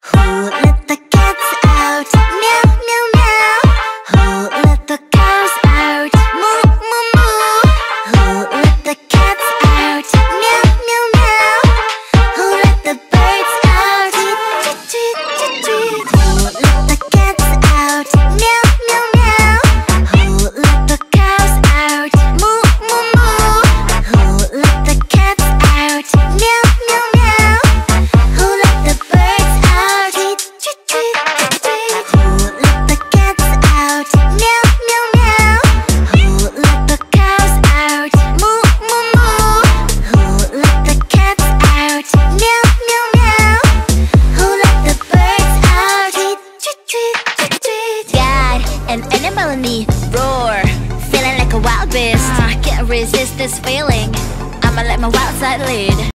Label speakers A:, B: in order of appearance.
A: Who let the cats out? Meow, meow, meow. Who let the cows out? Moo, moo, moo. Who let the cats out? Meow, meow, meow. Who let the birds out? Tweet, tweet, tweet, tweet, tweet. Who let the cats out? Meow, meow, meow. Who let the cows out? Moo, moo, moo. Who let the cats out? Meow, meow, meow. Who let the birds out? Tweet, tweet, tweet, tweet, tweet. Who let the cats out? Meow, meow, meow. Who let the cows out? Moo, moo, moo. Who let the cats out? Meow, meow, meow. Who let the birds out? Tweet, tweet, tweet, tweet, tweet. Got an animal in me, roar, feeling like a wild beast. Can't resist this feeling. I'ma let my wild side lead.